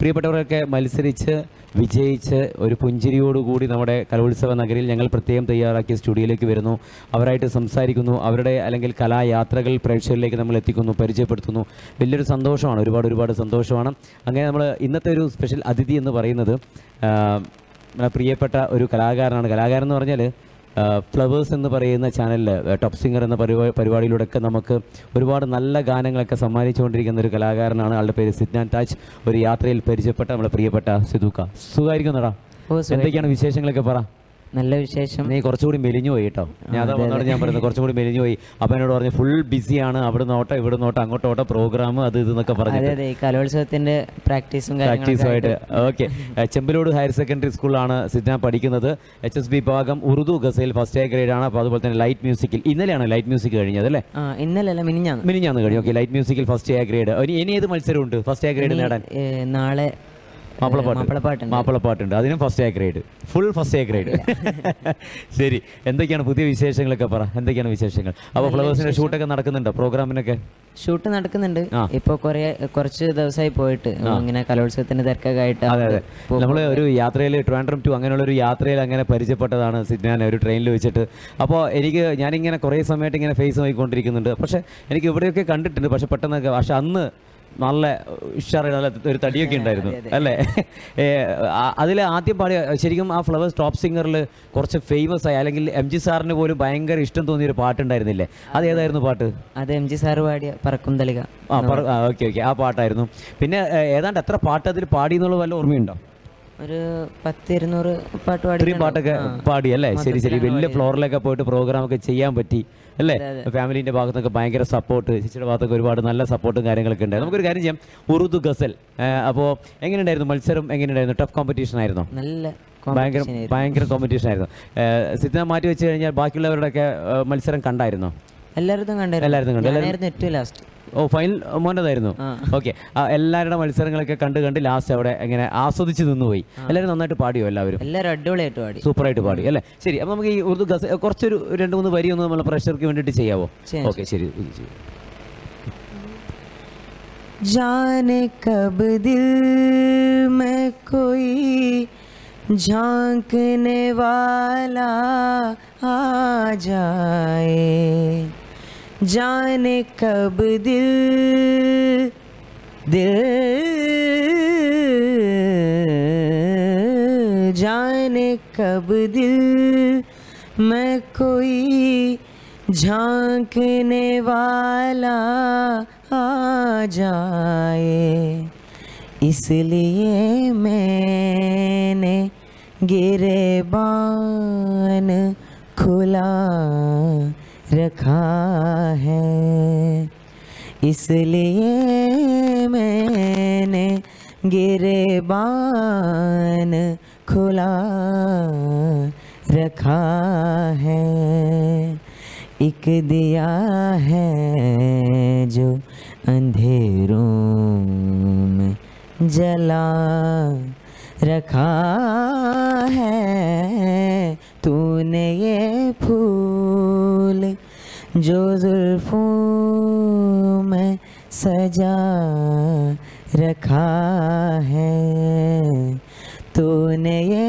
പ്രിയപ്പെട്ടവരൊക്കെ മത്സരിച്ച് വിജയിച്ച് ഒരു പുഞ്ചിരിയോടുകൂടി നമ്മുടെ കലോത്സവ നഗരിയിൽ ഞങ്ങൾ പ്രത്യേകം തയ്യാറാക്കിയ സ്റ്റുഡിയോയിലേക്ക് വരുന്നു. അവരായിട്ട് സംസാരിക്കുന്നു. അവരുടെ അല്ലെങ്കിൽ കലായാത്രകൾ പ്രേക്ഷകരിലേക്ക് നമ്മൾ എത്തിക്കുന്നു, പരിചയപ്പെടുത്തുന്നു. വലിയൊരു സന്തോഷമാണ്, ഒരുപാട് സന്തോഷമാണ്. അങ്ങനെ നമ്മൾ ഇന്നത്തെ ഒരു സ്പെഷ്യൽ അതിഥി എന്ന് പറയുന്നത് പ്രിയപ്പെട്ട ഒരു കലാകാരനാണ്. കലാകാരൻ എന്ന് പറഞ്ഞാൽ ഫ്ലവേഴ്സ് എന്ന് പറയുന്ന ചാനലിൽ ടോപ്പ് സിംഗർ എന്ന പരിപാടിയിലൂടെയൊക്കെ നമുക്ക് ഒരുപാട് നല്ല ഗാനങ്ങളൊക്കെ സമ്മാനിച്ചുകൊണ്ടിരിക്കുന്ന ഒരു കലാകാരനാണ്. ആളുടെ പേര് സിദ്നാൻ താജ്. ഒരു യാത്രയിൽ പരിചയപ്പെട്ട നമ്മുടെ പ്രിയപ്പെട്ട സിദുക്ക. സുഖമായിരിക്കുന്നടാ? എന്തൊക്കെയാണ് വിശേഷങ്ങളൊക്കെ പറ. നല്ല വിശേഷം. നീ കുറച്ചുകൂടി മെലിഞ്ഞു പോയി കേട്ടോ. ഞാൻ പറയുന്നത് കുറച്ചും കൂടി മെലിഞ്ഞു പോയി. അപ്പം എന്നോട് പറഞ്ഞു ഫുൾ ബിസിയാണ്, അവിടെ നോട്ടം ഇവിടെ നോട്ടം അങ്ങോട്ട് ഓട്ടം പ്രോഗ്രാം അത് ഇതെന്നൊക്കെ പറഞ്ഞു. കലോത്സവത്തിന്റെ പ്രാക്ടീസുമായിട്ട്. ഓക്കെ. ചെമ്പലോട് ഹയർ സെക്കൻഡറി സ്കൂളിലാണ് സിദ്നാൻ പഠിക്കുന്നത്. HSB വിഭാഗം Urdu ghazal first A grade ആണ്. അപ്പോൾ അതുപോലെ തന്നെ ലൈറ്റ് മ്യൂസിക്കിൽ ഇന്നലെയാണ് ലൈറ്റ് മ്യൂസിക് കഴിഞ്ഞത് അല്ലേ? ഇന്നലെ മിനിഞ്ഞാന്ന് കഴിഞ്ഞു. ഓക്കെ, ലൈറ്റ് മ്യൂസിക്കിൽ ഫസ്റ്റ് എ ഗ്രേഡ്. ഇനി ഏത് മത്സരമുണ്ട് ഫസ്റ്റ് എ ഗ്രേഡ് നേടാൻ? നാളെ മാപ്പിളപ്പാട്ടുണ്ട്, അതിനും first A grade, full first A grade. ശരി, എന്തൊക്കെയാണ് പുതിയ വിശേഷങ്ങളൊക്കെ പറ. എന്തൊക്കെയാണ് വിശേഷങ്ങൾ? അപ്പോൾ ഫ്ലവേഴ്സിന്റെ ഷൂട്ടൊക്കെ നടക്കുന്നുണ്ടോ? പ്രോഗ്രാമിനൊക്കെ ഷൂട്ട് നടക്കുന്നുണ്ട്. ഇപ്പൊ കുറച്ച് ദിവസമായി പോയിട്ട് ഇങ്ങനെ കലോത്സവത്തിന്റെ തിരക്കൊക്കെ ആയിട്ട്. അതെ, നമ്മൾ ഒരു യാത്രയിൽ ട്രിവാൻഡ്രം ടു അങ്ങനെയുള്ള ഒരു യാത്രയിൽ അങ്ങനെ പരിചയപ്പെട്ടതാണ് സിദ്നാൻ, ഒരു ട്രെയിനിൽ വെച്ചിട്ട്. അപ്പോൾ ഞാനിങ്ങനെ കുറേ സമയമായിട്ട് ഇങ്ങനെ ഫേസ് നോക്കിക്കൊണ്ടിരിക്കുന്നുണ്ട്. പക്ഷേ എനിക്ക് ഇവിടെയൊക്കെ കണ്ടിട്ടുണ്ട്. പക്ഷെ അന്ന് നല്ല ഉഷാറായി നല്ല ഒരു തടിയൊക്കെ ഉണ്ടായിരുന്നു അല്ലേ? അതിൽ ആദ്യം പാടിയ ശരിക്കും ആ ഫ്ലവേഴ്സ് ടോപ്പ് സിംഗറിൽ കുറച്ച് ഫേമസ് ആയി, അല്ലെങ്കിൽ MG സാറിന് പോലും ഭയങ്കര ഇഷ്ടം തോന്നിയൊരു പാട്ടുണ്ടായിരുന്നില്ലേ? അത് ഏതായിരുന്നു പാട്ട്? അത് MG സാറ് പാടിയ പറക്കും തളിക. ഓക്കെ, ആ പാട്ടായിരുന്നു. പിന്നെ ഏതാണ്ട് എത്ര പാട്ട് അതിൽ പാടി എന്നുള്ള വല്ല ഓർമ്മയുണ്ടോ? ഒരു 100-200 പാട്ട് പാടി. ഇത്രയും പാട്ടൊക്കെ പാടി അല്ലേ? ശരി. വലിയ ഫ്ലോറിലൊക്കെ പോയിട്ട് പ്രോഗ്രാമൊക്കെ ചെയ്യാൻ പറ്റി അല്ലേ? ഫാമിലിൻ്റെ ഭാഗത്തൊക്കെ ഭയങ്കര സപ്പോർട്ട്, ചേച്ചിയുടെ ഭാഗത്തൊക്കെ ഒരുപാട് നല്ല സപ്പോർട്ടും കാര്യങ്ങളൊക്കെ ഉണ്ട്. നമുക്കൊരു കാര്യം ചെയ്യാം, ഉറുദു ഗസൽ. അപ്പോൾ എങ്ങനെയുണ്ടായിരുന്നു മത്സരം? എങ്ങനെയുണ്ടായിരുന്നു? ടഫ് കോമ്പറ്റീഷൻ ആയിരുന്നോ? നല്ല ഭയങ്കര കോമ്പറ്റീഷൻ ആയിരുന്നു. സിദ്നാൻ മാറ്റി വെച്ച് കഴിഞ്ഞാൽ ബാക്കിയുള്ളവരുടെയൊക്കെ മത്സരം കണ്ടായിരുന്നോ? എല്ലാവരും കണ്ടായിരുന്നു. ഏറ്റവും ലാസ്റ്റ് ഫൈനൽ മോൻ്റെതായിരുന്നു. ഓക്കെ, എല്ലാവരുടെ മത്സരങ്ങളൊക്കെ കണ്ട് ലാസ്റ്റ് അവിടെ എങ്ങനെ ആസ്വദിച്ച് നിന്നുപോയി. എല്ലാവരും നന്നായിട്ട് പാടിയോ? എല്ലാവരും അടിപൊളിയായിട്ട് പാടി, സൂപ്പറായിട്ട് പാടി അല്ലേ? ശരി, അപ്പോൾ നമുക്ക് ഈ ഉറുദു ഗസൽ കുറച്ചൊരു 2-3 വരി ഒന്ന് നമ്മളെ പ്രേക്ഷകർക്ക് വേണ്ടിയിട്ട് ചെയ്യാവോ? ഓക്കെ, ശരി. जाने कब दिल में कोई झांकने वाला आ जाए, जाने कब दिल जाने कब दिल में कोई झांकने वाला आ जाए, इसलिए मैंने गिरेबान खुला रखा है, इसलिए मैंने गिरेबान खुला रखा है, एक दिया है जो अंधेरों में जला रखा है, तूने ये फूल जो जुल्फों में सजा रखा है, तूने ये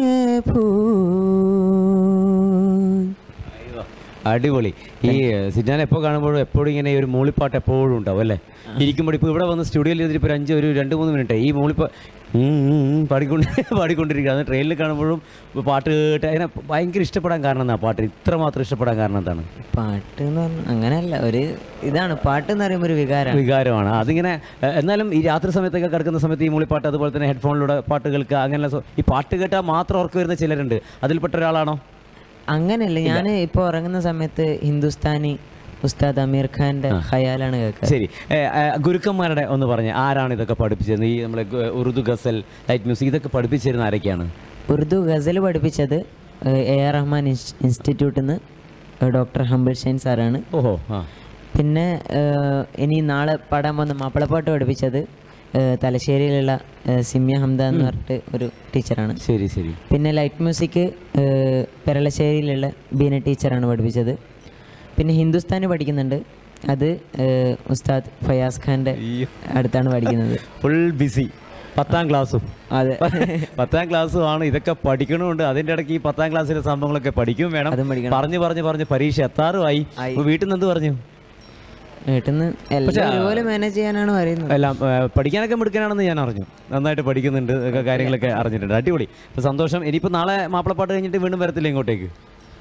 फूल. അടിപൊളി. ഈ സിദ്നാൻ എപ്പോൾ കാണുമ്പോഴും എപ്പോഴും ഇങ്ങനെ ഒരു മൂളിപ്പാട്ട് എപ്പോഴും ഉണ്ടാവും അല്ലേ? ഇരിക്കുമ്പോൾ ഇപ്പോൾ ഇവിടെ വന്ന് സ്റ്റുഡിയോയിൽ ഇരുന്നിപ്പോൾ 2-3 മിനിറ്റ് ഈ പാടിക്കൊണ്ടിരിക്കുക. അത് ട്രെയിനിൽ കാണുമ്പോഴും പാട്ട് കേട്ട് അതിനെ ഭയങ്കര ഇഷ്ടപ്പെടാൻ കാരണം എന്താ? പാട്ട് ഇത്രമാത്രം ഇഷ്ടപ്പെടാൻ കാരണം എന്താണ്? പാട്ട് എന്ന് പറഞ്ഞാൽ അങ്ങനെയല്ല, ഒരു ഇതാണ് പാട്ട് എന്ന് പറയുമ്പോൾ ഒരു വികാരമാണ്. അതിങ്ങനെ എന്നാലും ഈ രാത്രി സമയത്തൊക്കെ കിടക്കുന്ന സമയത്ത് ഈ മൂളിപ്പാട്ട്, അതുപോലെ തന്നെ ഹെഡ്ഫോണിലൂടെ പാട്ട് കേൾക്കുക, അങ്ങനെയുള്ള ഈ പാട്ട് കേട്ടാൽ മാത്രം ഓർക്ക് വരുന്ന ചിലരുണ്ട്. അതിൽപ്പെട്ട ഒരാളാണോ? അങ്ങനെയല്ല, ഞാൻ ഇപ്പോൾ ഉറങ്ങുന്ന സമയത്ത് ഹിന്ദുസ്ഥാനി ഉസ്താദ് അമീർ ഖാന്റെ ഖയാലാണ് കേൾക്കുക. ശരി, ഗുരുക്കന്മാരുടെ ഒന്ന് പറഞ്ഞ് ആരാണ് ഇതൊക്കെ പഠിപ്പിച്ചത്? ഈ നമ്മളെ ഉറുദു ഗസൽ, ലൈറ്റ് മ്യൂസിക് ഇതൊക്കെ പഠിപ്പിച്ചിരുന്ന ആരൊക്കെയാണ്? ഉറുദു ഗസൽ പഠിപ്പിച്ചത് AR റഹ്മാൻ ഇൻസ്റ്റിറ്റ്യൂട്ടിൽ നിന്ന് ഡോക്ടർ ഹംബിൾ ഷൈൻ സാറാണ്. ഓഹോ. പിന്നെ ഇനി നാളെ പാടാൻ പോകുന്ന മാപ്പിളപ്പാട്ട് പഠിപ്പിച്ചത് തലശ്ശേരിയിലുള്ള സിമ്യ ഹംദ എന്ന് പറഞ്ഞിട്ട് ഒരു ടീച്ചറാണ്. ശരി. പിന്നെ ലൈറ്റ് മ്യൂസിക് പെരളശ്ശേരിയിലുള്ള ബീന ടീച്ചറാണ് പഠിപ്പിച്ചത്. പിന്നെ ഹിന്ദുസ്ഥാനി പഠിക്കുന്നുണ്ട്, അത് ഉസ്താദ് ഫയാസ് ഖാൻ്റെ അടുത്താണ് പഠിക്കുന്നത്. ഫുൾ ബിസി 10ാം ക്ലാസ്സും. അതെ 10ാം ക്ലാസ്സും ആണ്. ഇതൊക്കെ പഠിക്കണമുണ്ട്. അതിൻ്റെ ഇടയ്ക്ക് ഈ 10ാം ക്ലാസ്സിലെ സംഭവങ്ങളൊക്കെ പഠിക്കും വേണം. പറഞ്ഞ് പരീക്ഷ എത്താറുമായി. വീട്ടിൽ നിന്ന് എന്ത് പറഞ്ഞു? വീട്ടിൽ നിന്ന് എല്ലാം ഒരുപോലെ മാനേജ് ചെയ്യാനാണ് പറയുന്നത്. എല്ലാം പഠിക്കാനൊക്കെ മിടുക്കനാണെന്ന് ഞാൻ അറിഞ്ഞു. നന്നായിട്ട് പഠിക്കുന്നുണ്ട്, ഒക്കെ കാര്യങ്ങളൊക്കെ അറിഞ്ഞിട്ടുണ്ട്. അടിപൊളി. അപ്പോൾ സന്തോഷം. ഇനിയിപ്പോൾ നാളെ മാപ്പിളപ്പാട്ട് കഴിഞ്ഞിട്ട് വീണ്ടും വരത്തില്ല ഇങ്ങോട്ടേക്ക്?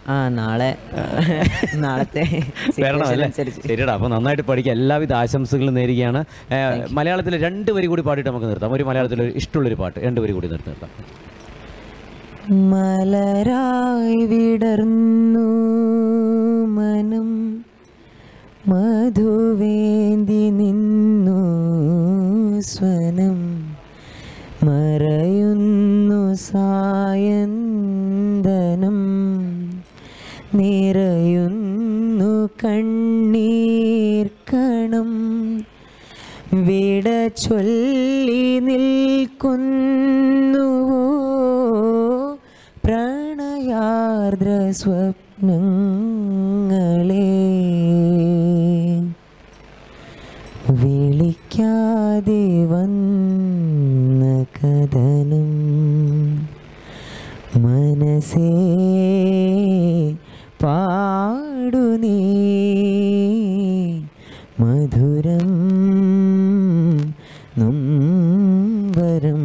നാളത്തെ വരണമല്ലേ? ശരിയടാ. അപ്പോൾ നന്നായിട്ട് പഠിക്കുക. എല്ലാവിധ ആശംസകളും നേരുകയാണ്. മലയാളത്തിൽ 2 വരി കൂടി പാടിയിട്ട് നമുക്ക് നിർത്താം. ഒരു മലയാളത്തിൽ ഇഷ്ടമുള്ളൊരു പാട്ട് 2 വരി കൂടി നിർത്താം. മലരായി വിടർന്നു മനം മധുവേന്തി നിന്നു സ്വനം മറയുന്നു സായന്തനം നിറയുന്നു കണ്ണീർ കണം വിട ചൊല്ലി നിൽക്കുന്നുവോ പ്രണയാർദ്ര സ്വപ്നങ്ങളെ വിളിക്കാതെ വന്ന കഥനം മനസ്സേ പാടു നീ മധുരം നൊമ്പരം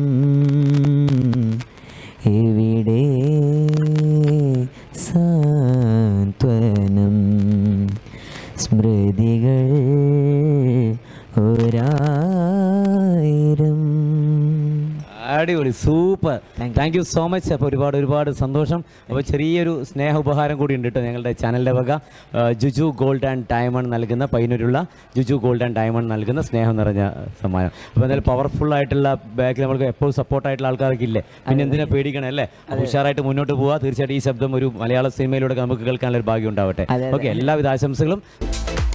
എവിടെ സാന്ത്വനം സ്മൃതികൾ ഒരായിരം. അടിപൊളി, super. Thank you so much. അപ്പോൾ ഒരുപാട് സന്തോഷം. അപ്പോൾ ചെറിയൊരു സ്നേഹ ഉപഹാരം കൂടി ഉണ്ട് കേട്ടോ ഞങ്ങളുടെ ചാനലിൻ്റെ വക. ജുജു ഗോൾഡ് ആൻഡ് ഡയമണ്ട് നൽകുന്ന, പയ്യന്നൂരുള്ള ജുജു ഗോൾഡ് ആൻഡ് ഡയമണ്ട് നൽകുന്ന സ്നേഹം നിറഞ്ഞ സമ്മാനം. അപ്പോൾ എന്തായാലും പവർഫുൾ ആയിട്ടുള്ള ബാക്കിൽ നമ്മൾക്ക് എപ്പോഴും സപ്പോർട്ടായിട്ടുള്ള ആൾക്കാർക്ക് ഇല്ലേ, പിന്നെ എന്തിനാ പേടിക്കണേ അല്ലേ? ഉഷാറായിട്ട് മുന്നോട്ട് പോവുക. തീർച്ചയായിട്ടും ഈ ശബ്ദം ഒരു മലയാള സിനിമയിലൂടെ നമുക്ക് കേൾക്കാനുള്ള ഒരു ഭാഗ്യം ഉണ്ടാവട്ടെ. ഓക്കെ, എല്ലാവിധ ആശംസകളും.